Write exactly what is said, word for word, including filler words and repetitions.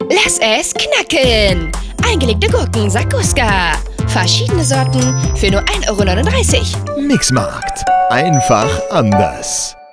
Lass es knacken! Eingelegte Gurken, ZAKUSKA. Verschiedene Sorten für nur ein Euro neununddreißig. Mixmarkt. Einfach anders.